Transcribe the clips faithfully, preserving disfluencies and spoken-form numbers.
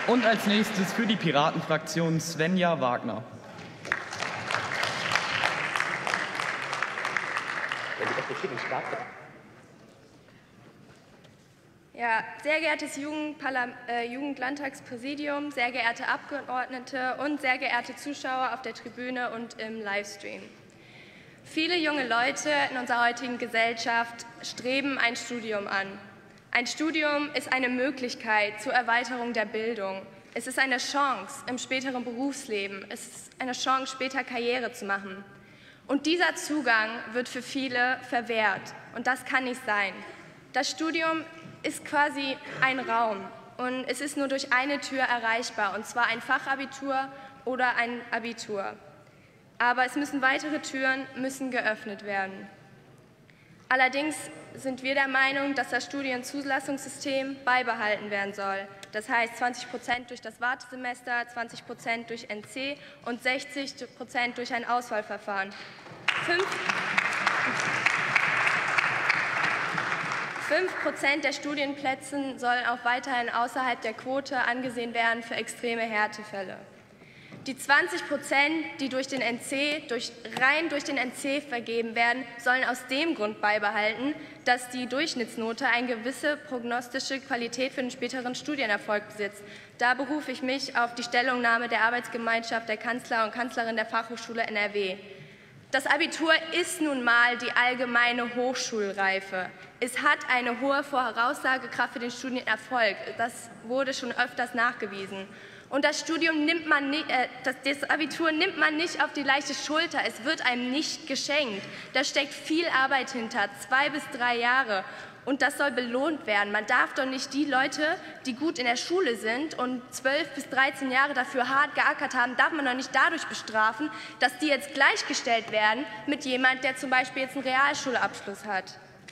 Und als nächstes für die Piratenfraktion Svenja Wagner. Ja, sehr geehrtes Jugendparlam- äh, Jugendlandtagspräsidium, sehr geehrte Abgeordnete und sehr geehrte Zuschauer auf der Tribüne und im Livestream. Viele junge Leute in unserer heutigen Gesellschaft streben ein Studium an. Ein Studium ist eine Möglichkeit zur Erweiterung der Bildung. Es ist eine Chance im späteren Berufsleben. Es ist eine Chance, später Karriere zu machen. Und dieser Zugang wird für viele verwehrt. Und das kann nicht sein. Das Studium ist quasi ein Raum. Und es ist nur durch eine Tür erreichbar, und zwar ein Fachabitur oder ein Abitur. Aber es müssen weitere Türen müssen geöffnet werden. Allerdings sind wir der Meinung, dass das Studienzulassungssystem beibehalten werden soll. Das heißt zwanzig Prozent durch das Wartesemester, zwanzig Prozent durch N C und sechzig Prozent durch ein Auswahlverfahren. fünf Prozent der Studienplätze sollen auch weiterhin außerhalb der Quote angesehen werden für extreme Härtefälle. Die zwanzig Prozent, die durch den N C, durch, rein durch den N C vergeben werden, sollen aus dem Grund beibehalten, dass die Durchschnittsnote eine gewisse prognostische Qualität für den späteren Studienerfolg besitzt. Da berufe ich mich auf die Stellungnahme der Arbeitsgemeinschaft der Kanzler und Kanzlerin der Fachhochschule N R W. Das Abitur ist nun mal die allgemeine Hochschulreife. Es hat eine hohe Voraussagekraft für den Studienerfolg. Das wurde schon öfters nachgewiesen. Und das Studium nimmt man nicht, äh, das, das Abitur nimmt man nicht auf die leichte Schulter. Es wird einem nicht geschenkt. Da steckt viel Arbeit hinter, zwei bis drei Jahre. Und das soll belohnt werden. Man darf doch nicht die Leute, die gut in der Schule sind und zwölf bis dreizehn Jahre dafür hart geackert haben, darf man doch nicht dadurch bestrafen, dass die jetzt gleichgestellt werden mit jemand, der zum Beispiel jetzt einen Realschulabschluss hat.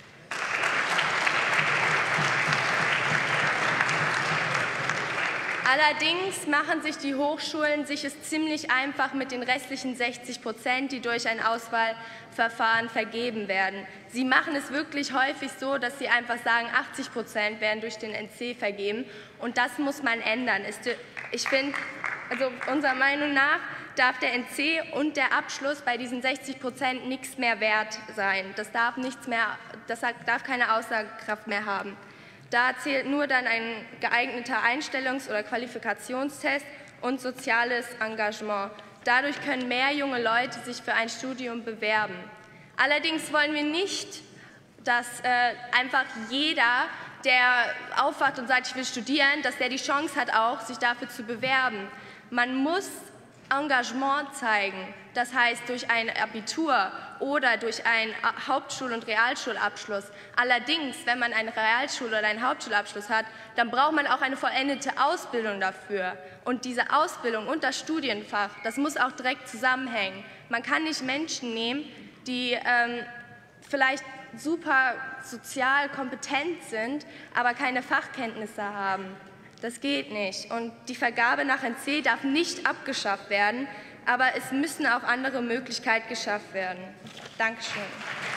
Allerdings machen sich die Hochschulen sich es ziemlich einfach mit den restlichen sechzig Prozent, die durch ein Auswahlverfahren vergeben werden. Sie machen es wirklich häufig so, dass sie einfach sagen, achtzig Prozent werden durch den N C vergeben. Und das muss man ändern. Ich finde, also unserer Meinung nach darf der N C und der Abschluss bei diesen sechzig Prozent nichts mehr wert sein. Das darf, nichts mehr, das darf keine Aussagekraft mehr haben. Da zählt nur dann ein geeigneter Einstellungs- oder Qualifikationstest und soziales Engagement. Dadurch können mehr junge Leute sich für ein Studium bewerben. Allerdings wollen wir nicht, dass äh, einfach jeder, der aufwacht und sagt, ich will studieren, dass der die Chance hat, auch sich dafür zu bewerben. Man muss Engagement zeigen, das heißt durch ein Abitur oder durch einen Hauptschul- und Realschulabschluss. Allerdings, wenn man einen Realschul- oder einen Hauptschulabschluss hat, dann braucht man auch eine vollendete Ausbildung dafür. Und diese Ausbildung und das Studienfach, das muss auch direkt zusammenhängen. Man kann nicht Menschen nehmen, die ähm, vielleicht super sozial kompetent sind, aber keine Fachkenntnisse haben. Das geht nicht. Und die Vergabe nach N C darf nicht abgeschafft werden, aber es müssen auch andere Möglichkeiten geschafft werden. Dankeschön.